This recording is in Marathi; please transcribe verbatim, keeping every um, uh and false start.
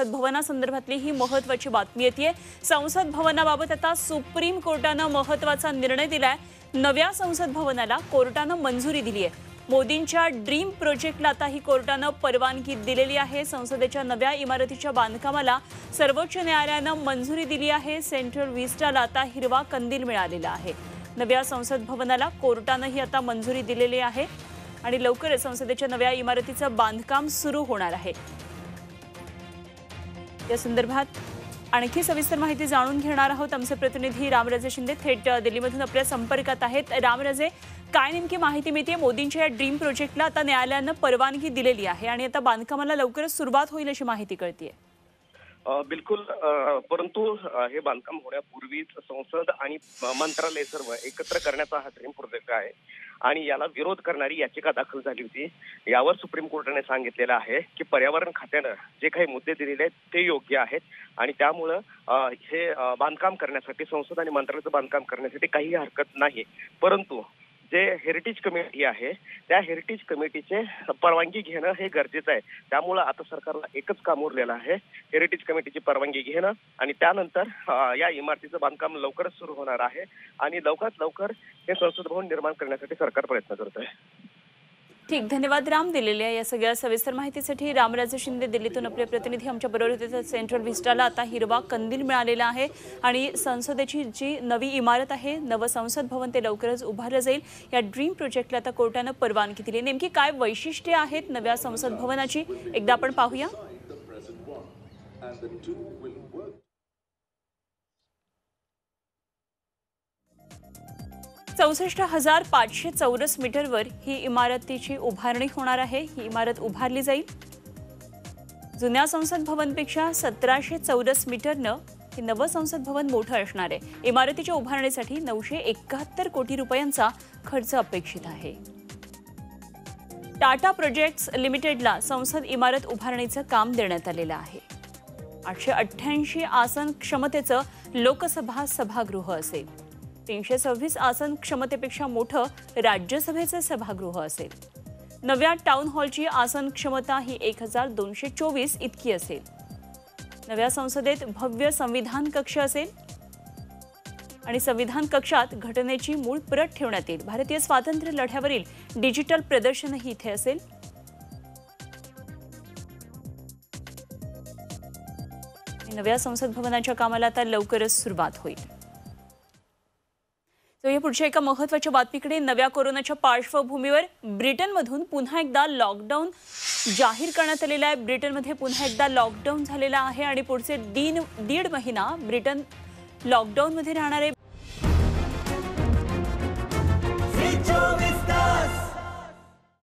संसद भवनासंदर्भातली ही महत्त्वाची बातमी येते। संसद भवनाबाबत आता सुप्रीम कोर्टाने महत्त्वाचा निर्णय दिलाय। नव्या संसद भवनाला कोर्टाने मंजुरी दिली आहे। मोदींच्या ड्रीम प्रोजेक्टला आता ही कोर्टाने परवानगी दिलेली आहे। संसदेच्या नव्या इमारतीच्या बांधकामाला सर्वोच्च न्यायालयाने मंजुरी दिली आहे। सेंट्रल विस्टाला आता हिरवा कंदील मिळालेला आहे। नव्या संसद भवनाला कोर्टाने ही आता मंजुरी दिलेली आहे आणि लवकरच संसदेच्या नव्या इमारतीचं बांधकाम सुरू होणार आहे। या संदर्भात आणखी सविस्तर माहिती जाणून घेणार आहोत। आमचे प्रतिनिधी रामराजे शिंदे थेट दिल्लीमधून आपल्या संपर्कात आहेत। रामराजे, काय नेमकी माहिती मिळते? मोदींच्या या ड्रीम प्रोजेक्टला आता न्यायालयाने परवानगी दिलेली आहे आणि आता बांधकामाला लवकरच सुरुवात होईल अशी माहिती कळतेय। बिलकुल, परंतु हे बांधकाम होण्यापूर्वीच संसद आणि मंत्रालय सर्व एकत्र करण्याचा हा ड्रीम प्रोजेक्ट आहे आणि याला विरोध करणारी याचिका दाखल झाली होती। यावर सुप्रीम कोर्टाने सांगितलेलं आहे की पर्यावरण खात्यानं जे काही मुद्दे दिलेले आहेत ते योग्य आहेत आणि त्यामुळं हे बांधकाम करण्यासाठी, संसद आणि मंत्रालयाचं बांधकाम करण्यासाठी काही हरकत नाही। परंतु जे हेरिटेज कमिटी आहे त्या हेरिटेज कमिटीचे परवानगी घेणं हे गरजेचं आहे। त्यामुळे आता सरकारला एकच काम उरलेलं आहे, हेरिटेज कमिटीची परवानगी घेणं आणि त्यानंतर या इमारतीचं बांधकाम लवकरच सुरू होणार आहे आणि लवकरात लवकर हे संसद भवन निर्माण करण्यासाठी सरकार प्रयत्न करत आहे। ठीक, धन्यवाद राम दिलेल्या या सगळ्या सविस्तर माहितीसाठी। रामराजे शिंदे दिल्लीतून आपले प्रतिनिधी आमच्या बरोबर होते। सेंट्रल विस्टाला आता हिरवा कंदील मिळालेला आहे आणि संसदेची जी नवी इमारत आहे, नवं संसद भवन, ते लवकरच उभारलं जाईल। या ड्रीम प्रोजेक्टला आता कोर्टाने परवानगी दिली। नेमकी काय वैशिष्ट्ये आहेत नव्या संसद भवनाची एकदा आपण पाहूया। चौसष्ट हजार पाचशे चौरस मीटरवर ही इमारतीची उभारणी होणार आहे। ही इमारत उभारली जाईल। जुन्या संसद भवनपेक्षा सतराशे चौरस मीटरनं हे नवं संसद भवन मोठं असणार आहे। इमारतीच्या उभारणीसाठी नऊशे एकाहत्तर कोटी रुपयांचा खर्च अपेक्षित आहे। टाटा प्रोजेक्ट्स लिमिटेडला संसद इमारत उभारणीचं काम देण्यात आलेलं आहे। आठशे अठ्ठ्याऐंशी आसन क्षमतेचं लोकसभा सभागृह असेल। तीनशे सव्वीस आसन क्षमतेपेक्षा मोठं राज्यसभेचं सभागृह असेल। नव्या टाउन हॉलची आसन क्षमता ही एक हजार दोनशे चोवीस इतकी असेल। नव्या संसदेत भव्य संविधान कक्ष असेल आणि संविधान कक्षात घटनेची मूळ प्रत ठेवण्यात येईल। भारतीय स्वातंत्र्य लढ्यावरील डिजिटल प्रदर्शनही इथे असेल। नव्या संसद भवनाच्या कामाला आता लवकरच सुरुवात होईल। तो या पुढच्या एका महत्त्वाच्या बातमीकडे, नव्या कोरोनाच्या पार्श्वभूमीवर ब्रिटनमधून पुन्हा एकदा लॉकडाऊन जाहीर करण्यात आलेला आहे। ब्रिटनमध्ये पुन्हा एकदा लॉकडाऊन झालेला आहे आणि पुढचे दीड दीड महिना ब्रिटन लॉकडाऊनमध्ये राहणार आहे।